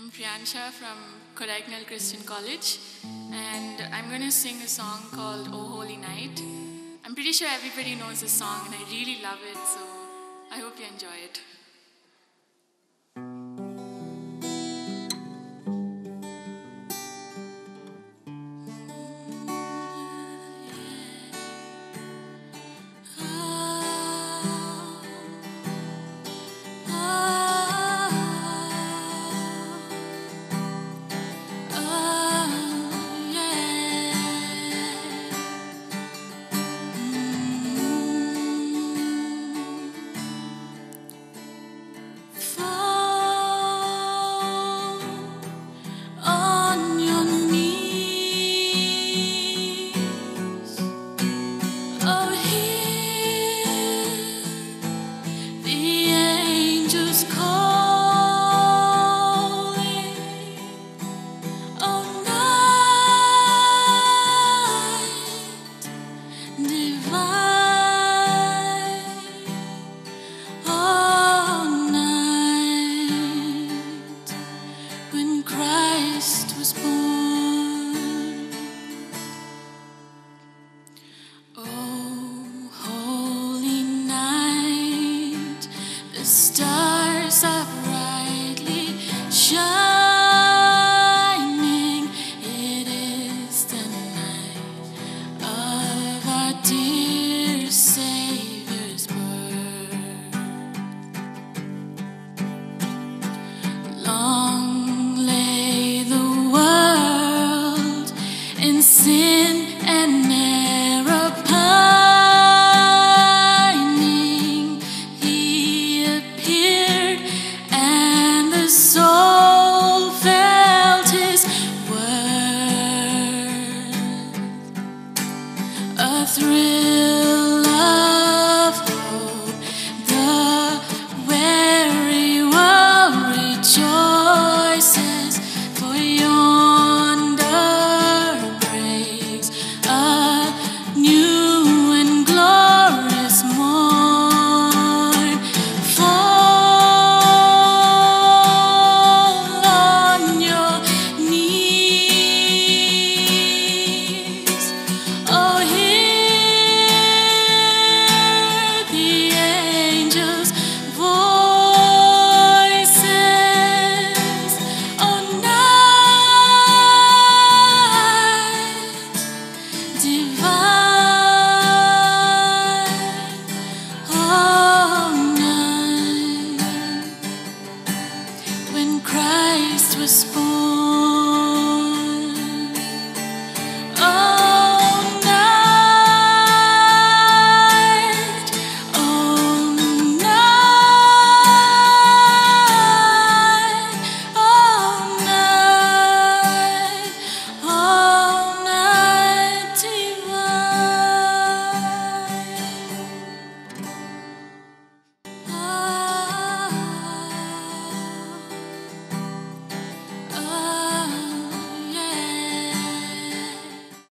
I'm Priyansha from Kodaikanal Christian College, and I'm going to sing a song called Oh Holy Night. I'm pretty sure everybody knows this song, and I really love it, so I hope you enjoy it. Christ was born. Oh, holy night, the stars are brightly shining. It is the night of our dear Savior's birth. Long in sin and error pining, he appeared, and the soul felt his worth. A thrill of hope, the weary world rejoices, for yonder Christ was born.